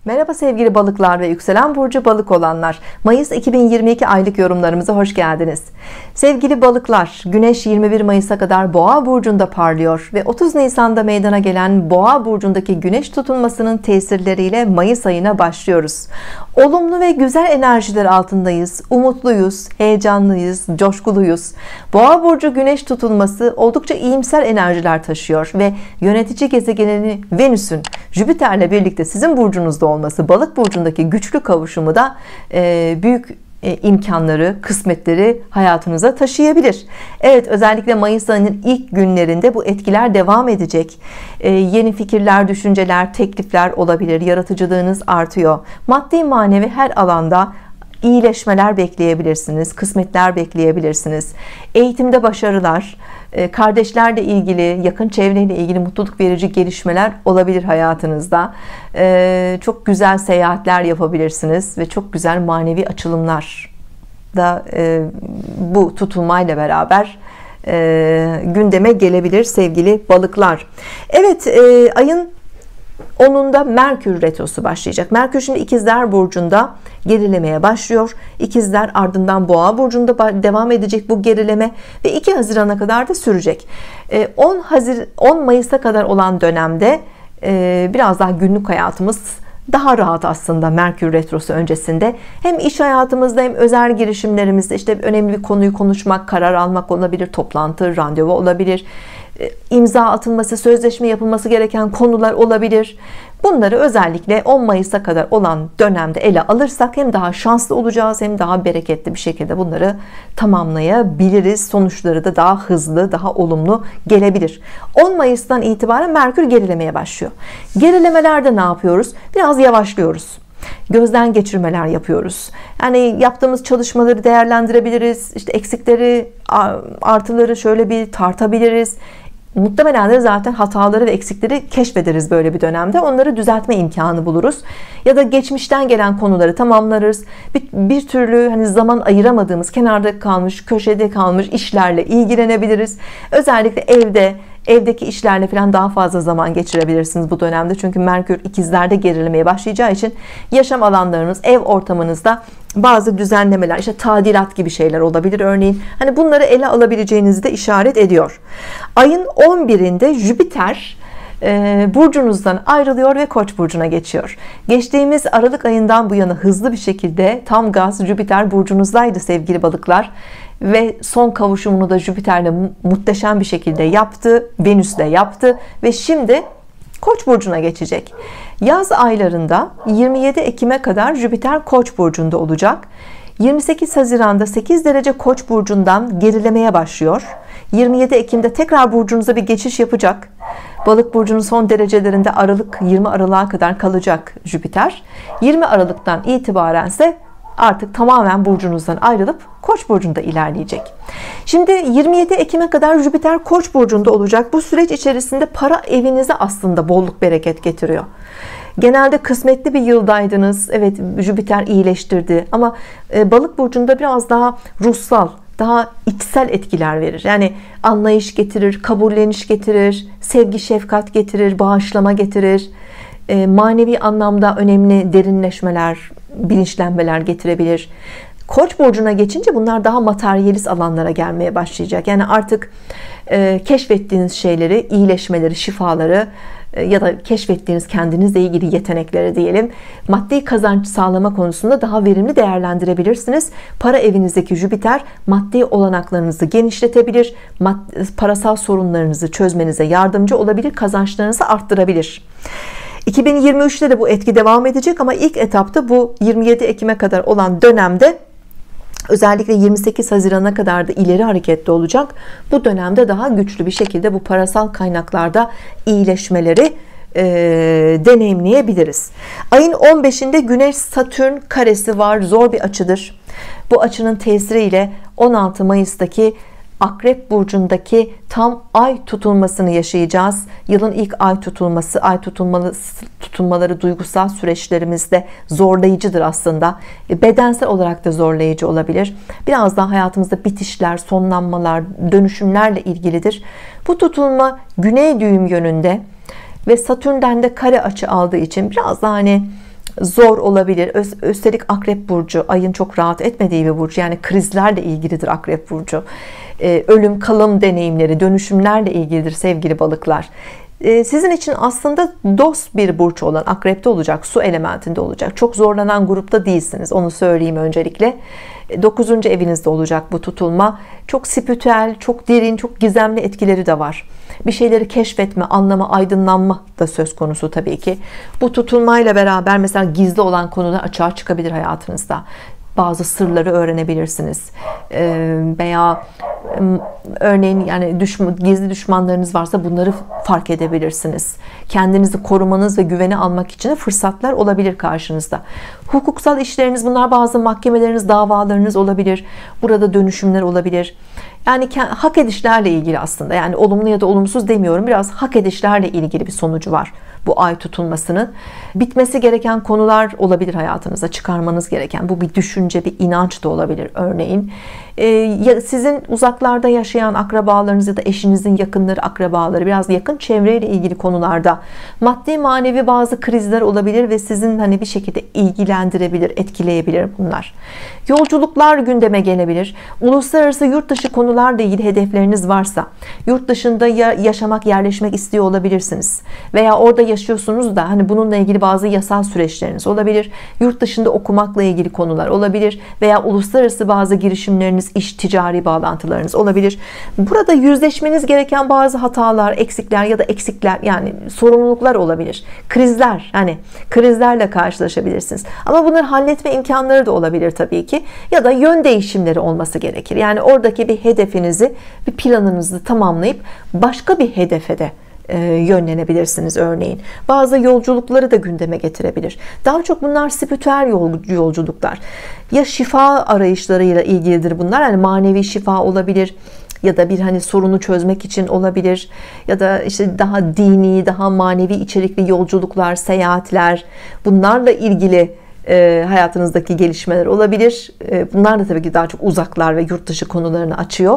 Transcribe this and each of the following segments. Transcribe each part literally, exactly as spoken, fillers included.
Merhaba sevgili balıklar ve yükselen burcu balık olanlar. Mayıs iki bin yirmi iki aylık yorumlarımıza hoş geldiniz. Sevgili balıklar, Güneş yirmi bir Mayıs'a kadar Boğa burcunda parlıyor ve otuz Nisan'da meydana gelen Boğa burcundaki Güneş tutulmasının tesirleriyle Mayıs ayına başlıyoruz. Olumlu ve güzel enerjiler altındayız. Umutluyuz, heyecanlıyız, coşkuluyuz. Boğa burcu Güneş tutulması oldukça iyimser enerjiler taşıyor ve yönetici gezegenini Venüs'ün Jüpiter'le birlikte sizin burcunuzda olması, balık burcundaki güçlü kavuşumu da e, büyük e, imkanları, kısmetleri hayatınıza taşıyabilir. Evet, özellikle Mayıs ayının ilk günlerinde bu etkiler devam edecek. E, yeni fikirler, düşünceler, teklifler olabilir. Yaratıcılığınız artıyor. Maddi manevi her alanda iyileşmeler bekleyebilirsiniz, kısmetler bekleyebilirsiniz. Eğitimde başarılar, kardeşlerle ilgili, yakın çevreyle ilgili mutluluk verici gelişmeler olabilir hayatınızda. Çok güzel seyahatler yapabilirsiniz ve çok güzel manevi açılımlar da bu tutulmayla beraber gündeme gelebilir sevgili balıklar. Evet, ayın onunda Merkür retrosu başlayacak. Merkür şimdi İkizler burcunda gerilemeye başlıyor. İkizler ardından Boğa burcunda devam edecek bu gerileme ve iki Haziran'a kadar da sürecek. on Mayıs'a kadar olan dönemde biraz daha günlük hayatımız daha rahat aslında Merkür retrosu öncesinde. Hem iş hayatımızda hem özel girişimlerimizde işte önemli bir konuyu konuşmak, karar almak olabilir, toplantı, randevu olabilir, imza atılması, sözleşme yapılması gereken konular olabilir. Bunları özellikle on Mayıs'a kadar olan dönemde ele alırsak hem daha şanslı olacağız hem daha bereketli bir şekilde bunları tamamlayabiliriz. Sonuçları da daha hızlı, daha olumlu gelebilir. on Mayıs'tan itibaren Merkür gerilemeye başlıyor. Gerilemelerde ne yapıyoruz? Biraz yavaşlıyoruz. Gözden geçirmeler yapıyoruz. Yani yaptığımız çalışmaları değerlendirebiliriz. İşte eksikleri, artıları şöyle bir tartabiliriz. Muhtemelen de zaten hataları ve eksikleri keşfederiz böyle bir dönemde. Onları düzeltme imkanı buluruz. Ya da geçmişten gelen konuları tamamlarız. Bir, bir türlü hani zaman ayıramadığımız, kenarda kalmış, köşede kalmış işlerle ilgilenebiliriz. Özellikle evde, evdeki işlerle falan daha fazla zaman geçirebilirsiniz bu dönemde. Çünkü Merkür ikizlerde gerilemeye başlayacağı için yaşam alanlarınız, ev ortamınızda bazı düzenlemeler, işte tadilat gibi şeyler olabilir örneğin. Hani bunları ele alabileceğinizi de işaret ediyor. Ayın on birinde Jüpiter e, burcunuzdan ayrılıyor ve Koç burcuna geçiyor. Geçtiğimiz Aralık ayından bu yana hızlı bir şekilde tam gaz Jüpiter burcunuzdaydı sevgili balıklar. Ve son kavuşumunu da Jüpiter'le muhteşem bir şekilde yaptı. Venüs'le yaptı ve şimdi Koç burcuna geçecek. Yaz aylarında yirmi yedi Ekim'e kadar Jüpiter Koç burcunda olacak. yirmi sekiz Haziran'da sekiz derece Koç burcundan gerilemeye başlıyor. yirmi yedi Ekim'de tekrar burcunuza bir geçiş yapacak. Balık burcunun son derecelerinde Aralık yirmi Aralık'a kadar kalacak Jüpiter. yirmi Aralık'tan itibaren ise artık tamamen burcunuzdan ayrılıp Koç burcunda ilerleyecek. Şimdi yirmi yedi Ekim'e kadar Jüpiter Koç burcunda olacak. Bu süreç içerisinde para evinize aslında bolluk bereket getiriyor. Genelde kısmetli bir yıldaydınız. Evet, Jüpiter iyileştirdi ama balık burcunda biraz daha ruhsal, daha içsel etkiler verir. Yani anlayış getirir, kabulleniş getirir, sevgi şefkat getirir, bağışlama getirir. Manevi anlamda önemli derinleşmeler, bilinçlenmeler getirebilir. Koç burcuna geçince bunlar daha materyalist alanlara gelmeye başlayacak. Yani artık e, keşfettiğiniz şeyleri, iyileşmeleri, şifaları e, ya da keşfettiğiniz kendinizle ilgili yetenekleri diyelim, maddi kazanç sağlama konusunda daha verimli değerlendirebilirsiniz. Para evinizdeki Jüpiter maddi olanaklarınızı genişletebilir, parasal sorunlarınızı çözmenize yardımcı olabilir, kazançlarınızı arttırabilir. iki bin yirmi üçte de bu etki devam edecek ama ilk etapta bu yirmi yedi Ekim'e kadar olan dönemde, özellikle yirmi sekiz Haziran'a kadar da ileri hareketli olacak. Bu dönemde daha güçlü bir şekilde bu parasal kaynaklarda iyileşmeleri e, deneyimleyebiliriz. Ayın on beşinde Güneş Satürn karesi var. Zor bir açıdır. Bu açının tesiriyle on altı Mayıs'taki Akrep burcundaki tam ay tutulmasını yaşayacağız. Yılın ilk ay tutulması, ay tutulmalı, tutulmaları duygusal süreçlerimizde zorlayıcıdır aslında. Bedensel olarak da zorlayıcı olabilir. Biraz daha hayatımızda bitişler, sonlanmalar, dönüşümlerle ilgilidir. Bu tutulma güney düğüm yönünde ve Satürn'den de kare açı aldığı için biraz daha hani zor olabilir. Üstelik Akrep burcu ayın çok rahat etmediği bir burcu, yani krizlerle ilgilidir Akrep burcu. Ölüm kalım deneyimleri, dönüşümlerle ilgilidir sevgili balıklar. Sizin için aslında dost bir burç olan Akrep'te olacak, su elementinde olacak. Çok zorlanan grupta değilsiniz, onu söyleyeyim öncelikle. Dokuzuncu evinizde olacak bu tutulma. Çok spiritüel, çok derin, çok gizemli etkileri de var. Bir şeyleri keşfetme, anlama, aydınlanma da söz konusu tabii ki. Bu tutulmayla beraber mesela gizli olan konular açığa çıkabilir hayatınızda. Bazı sırları öğrenebilirsiniz. Veya örneğin yani düşman, gizli düşmanlarınız varsa bunları fark edebilirsiniz. Kendinizi korumanız ve güvene almak için de fırsatlar olabilir karşınızda. Hukuksal işleriniz, bunlar bazı mahkemeleriniz, davalarınız olabilir. Burada dönüşümler olabilir. Yani hak edişlerle ilgili aslında, yani olumlu ya da olumsuz demiyorum, biraz hak edişlerle ilgili bir sonucu var bu ay tutulmasının. Bitmesi gereken konular olabilir hayatınıza, çıkarmanız gereken. Bu bir düşünce, bir inanç da olabilir örneğin. Ee, sizin uzaklarda yaşayan akrabalarınız ya da eşinizin yakınları, akrabaları, biraz yakın çevreyle ilgili konularda maddi manevi bazı krizler olabilir ve sizin hani bir şekilde ilgilendirebilir, etkileyebilir bunlar. Yolculuklar gündeme gelebilir. Uluslararası yurt dışı konularla ilgili hedefleriniz varsa, yurt dışında yaşamak, yerleşmek istiyor olabilirsiniz. Veya orada yaşıyorsunuz da hani bununla ilgili bazı yasal süreçleriniz olabilir. Yurt dışında okumakla ilgili konular olabilir. Veya uluslararası bazı girişimleriniz, iş, ticari bağlantılarınız olabilir. Burada yüzleşmeniz gereken bazı hatalar, eksikler ya da eksikler, yani sorumluluklar olabilir. Krizler, hani krizlerle karşılaşabilirsiniz. Ama bunları halletme imkanları da olabilir tabii ki. Ya da yön değişimleri olması gerekir. Yani oradaki bir hedefinizi, bir planınızı tamamlayıp başka bir hedefe de yönlenebilirsiniz örneğin. Bazı yolculukları da gündeme getirebilir. Daha çok bunlar spiritüel yolculuklar. Ya şifa arayışlarıyla ilgilidir bunlar. Yani manevi şifa olabilir. Ya da bir hani sorunu çözmek için olabilir. Ya da işte daha dini, daha manevi içerikli yolculuklar, seyahatler. Bunlarla ilgili e, hayatınızdaki gelişmeler olabilir. E, bunlar da tabii ki daha çok uzaklar ve yurt dışı konularını açıyor.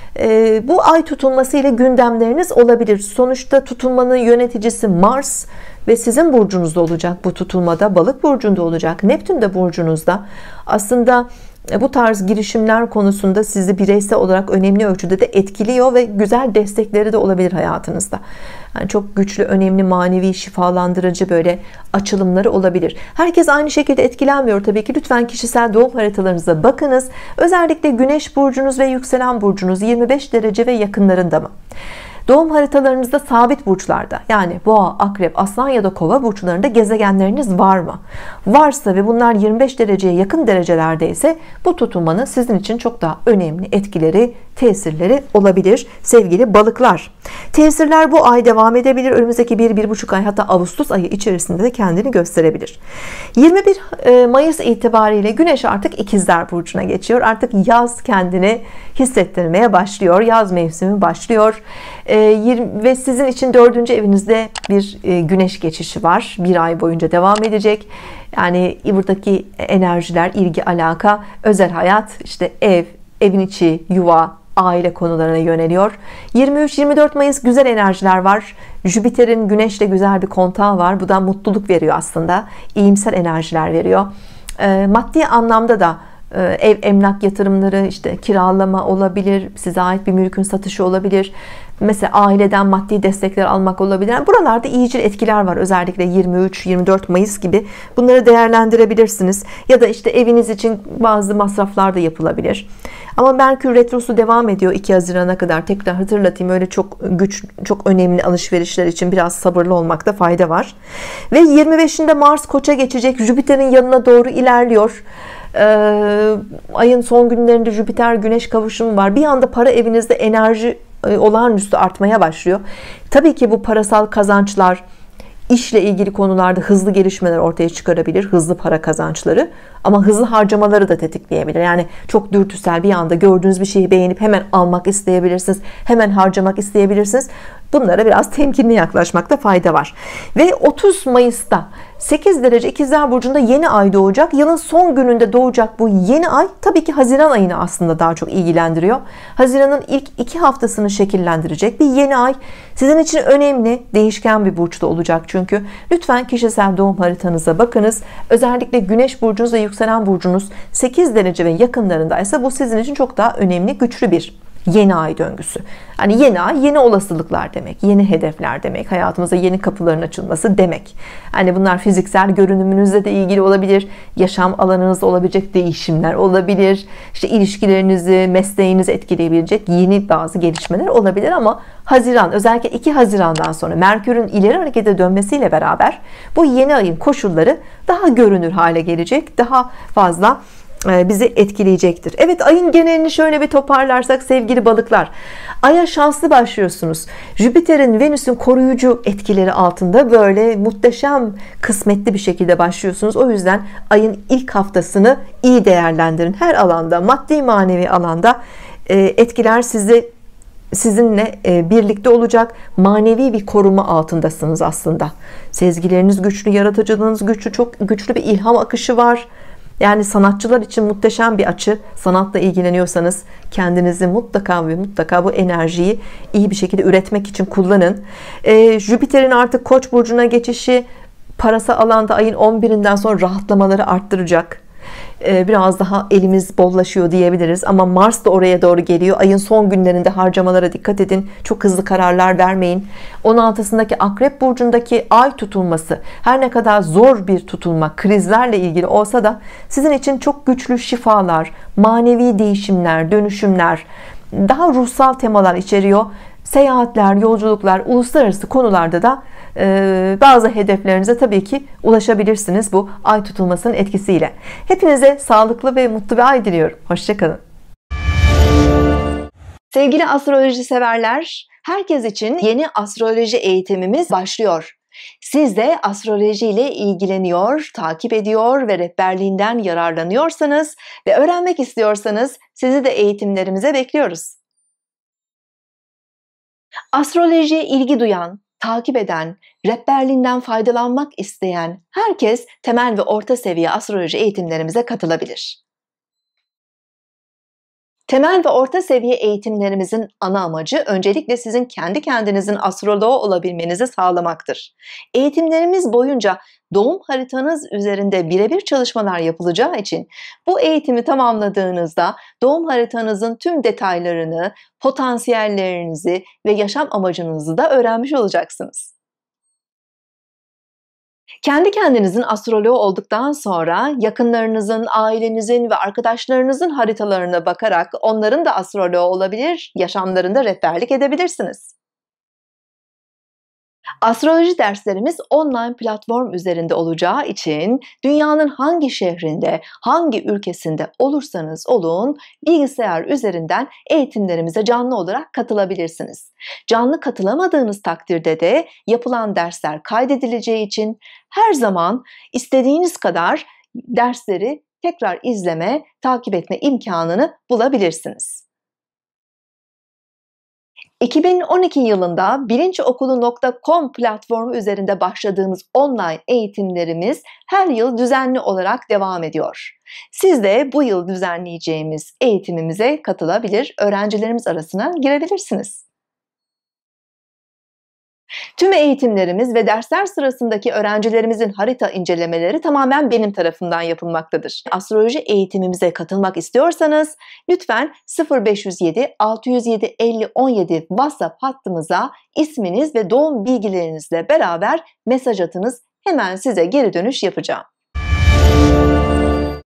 E, bu ay tutulması ile gündemleriniz olabilir. Sonuçta tutulmanın yöneticisi Mars ve sizin burcunuzda olacak bu tutulmada. Balık burcunda olacak. Neptün de burcunuzda. Aslında bu tarz girişimler konusunda sizi bireysel olarak önemli ölçüde de etkiliyor ve güzel destekleri de olabilir hayatınızda. Yani çok güçlü, önemli, manevi, şifalandırıcı böyle açılımları olabilir. Herkes aynı şekilde etkilenmiyor tabii ki. Lütfen kişisel doğum haritalarınıza bakınız. Özellikle Güneş burcunuz ve yükselen burcunuz yirmi beş derece ve yakınlarında mı? Doğum haritalarınızda sabit burçlarda, yani Boğa, Akrep, Aslan ya da Kova burçlarında gezegenleriniz var mı? Varsa ve bunlar yirmi beş dereceye yakın derecelerdeyse bu tutulmanın sizin için çok daha önemli etkileri, tesirleri olabilir sevgili balıklar. Tesirler bu ay devam edebilir. Önümüzdeki bir bir buçuk ay, hatta Ağustos ayı içerisinde de kendini gösterebilir. yirmi bir Mayıs itibariyle Güneş artık İkizler burcuna geçiyor. Artık yaz kendini hissettirmeye başlıyor. Yaz mevsimi başlıyor. Ve sizin için dördüncü evinizde bir Güneş geçişi var. Bir ay boyunca devam edecek. Yani buradaki enerjiler, ilgi, alaka, özel hayat, işte ev, evin içi, yuva, aile konularına yöneliyor. yirmi üç yirmi dört Mayıs güzel enerjiler var. Jüpiter'in Güneş'le güzel bir kontağı var. Bu da mutluluk veriyor aslında. İyimser enerjiler veriyor. Maddi anlamda da ev, emlak yatırımları, işte kiralama olabilir, size ait bir mülkün satışı olabilir, mesela aileden maddi destekler almak olabilir. Yani buralarda iyicil etkiler var, özellikle yirmi üç yirmi dört Mayıs gibi. Bunları değerlendirebilirsiniz. Ya da işte eviniz için bazı masraflar da yapılabilir. Ama Merkür retrosu devam ediyor iki Haziran'a kadar. Tekrar hatırlatayım, öyle çok güç, çok önemli alışverişler için biraz sabırlı olmakta fayda var. Ve yirmi beşinde Mars Koç'a geçecek. Jüpiter'in yanına doğru ilerliyor. Ee, ayın son günlerinde Jüpiter Güneş kavuşumu var. Bir anda para evinizde enerji e, olağanüstü artmaya başlıyor. Tabii ki bu parasal kazançlar, işle ilgili konularda hızlı gelişmeler ortaya çıkarabilir, hızlı para kazançları, ama hızlı harcamaları da tetikleyebilir. Yani çok dürtüsel, bir anda gördüğünüz bir şeyi beğenip hemen almak isteyebilirsiniz, hemen harcamak isteyebilirsiniz. Bunlara biraz temkinli yaklaşmakta fayda var. Ve otuz Mayıs'ta sekiz derece İkizler Burcu'nda yeni ay doğacak. Yılın son gününde doğacak bu yeni ay tabii ki Haziran ayını aslında daha çok ilgilendiriyor. Haziran'ın ilk iki haftasını şekillendirecek bir yeni ay. Sizin için önemli, değişken bir burçta olacak çünkü. Lütfen kişisel doğum haritanıza bakınız. Özellikle Güneş burcunuz ve yükselen burcunuz sekiz derece ve yakınlarındaysa bu sizin için çok daha önemli, güçlü bir yeni ay döngüsü. Hani yeni ay yeni olasılıklar demek, yeni hedefler demek, hayatımıza yeni kapıların açılması demek. Hani bunlar fiziksel görünümünüzle de ilgili olabilir, yaşam alanınızda olabilecek değişimler olabilir, işte ilişkilerinizi, mesleğinizi etkileyebilecek yeni bazı gelişmeler olabilir ama Haziran, özellikle iki Haziran'dan sonra Merkür'ün ileri harekete dönmesiyle beraber bu yeni ayın koşulları daha görünür hale gelecek, daha fazla bizi etkileyecektir. Evet, ayın genelini şöyle bir toparlarsak sevgili balıklar, aya şanslı başlıyorsunuz. Jüpiter'in, Venüs'ün koruyucu etkileri altında böyle muhteşem, kısmetli bir şekilde başlıyorsunuz. O yüzden ayın ilk haftasını iyi değerlendirin. Her alanda, maddi manevi alanda etkiler sizi sizinle birlikte olacak. Manevi bir koruma altındasınız aslında. Sezgileriniz güçlü, yaratıcılığınız güçlü, çok güçlü bir ilham akışı var. Yani sanatçılar için muhteşem bir açı. Sanatla ilgileniyorsanız kendinizi mutlaka ve mutlaka bu enerjiyi iyi bir şekilde üretmek için kullanın. Ee, Jüpiter'in artık Koç burcuna geçişi parasal alanda ayın on birinden sonra rahatlamaları arttıracak. Ee, biraz daha elimiz bollaşıyor diyebiliriz ama Mars da oraya doğru geliyor. Ayın son günlerinde harcamalara dikkat edin, çok hızlı kararlar vermeyin. on altısındaki Akrep burcundaki ay tutulması her ne kadar zor bir tutulma, krizlerle ilgili olsa da sizin için çok güçlü şifalar, manevi değişimler, dönüşümler, daha ruhsal temalar içeriyor. Seyahatler, yolculuklar, uluslararası konularda da e, bazı hedeflerinize tabii ki ulaşabilirsiniz bu ay tutulmasının etkisiyle. Hepinize sağlıklı ve mutlu bir ay diliyorum. Hoşça kalın. Sevgili astroloji severler, herkes için yeni astroloji eğitimimiz başlıyor. Siz de astroloji ile ilgileniyor, takip ediyor ve rehberliğinden yararlanıyorsanız ve öğrenmek istiyorsanız sizi de eğitimlerimize bekliyoruz. Astrolojiye ilgi duyan, takip eden, rehberliğinden faydalanmak isteyen herkes temel ve orta seviye astroloji eğitimlerimize katılabilir. Temel ve orta seviye eğitimlerimizin ana amacı öncelikle sizin kendi kendinizin astroloğu olabilmenizi sağlamaktır. Eğitimlerimiz boyunca doğum haritanız üzerinde birebir çalışmalar yapılacağı için bu eğitimi tamamladığınızda doğum haritanızın tüm detaylarını, potansiyellerinizi ve yaşam amacınızı da öğrenmiş olacaksınız. Kendi kendinizin astroloğu olduktan sonra yakınlarınızın, ailenizin ve arkadaşlarınızın haritalarına bakarak onların da astroloğu olabilir, yaşamlarında rehberlik edebilirsiniz. Astroloji derslerimiz online platform üzerinde olacağı için dünyanın hangi şehrinde, hangi ülkesinde olursanız olun bilgisayar üzerinden eğitimlerimize canlı olarak katılabilirsiniz. Canlı katılamadığınız takdirde de yapılan dersler kaydedileceği için her zaman istediğiniz kadar dersleri tekrar izleme, takip etme imkanını bulabilirsiniz. iki bin on iki yılında bilinçokulu nokta com platformu üzerinde başladığımız online eğitimlerimiz her yıl düzenli olarak devam ediyor. Siz de bu yıl düzenleyeceğimiz eğitimimize katılabilir, öğrencilerimiz arasına girebilirsiniz. Tüm eğitimlerimiz ve dersler sırasındaki öğrencilerimizin harita incelemeleri tamamen benim tarafımdan yapılmaktadır. Astroloji eğitimimize katılmak istiyorsanız lütfen sıfır beş yüz yedi altı yüz yedi elli on yedi WhatsApp hattımıza isminiz ve doğum bilgilerinizle beraber mesaj atınız. Hemen size geri dönüş yapacağım.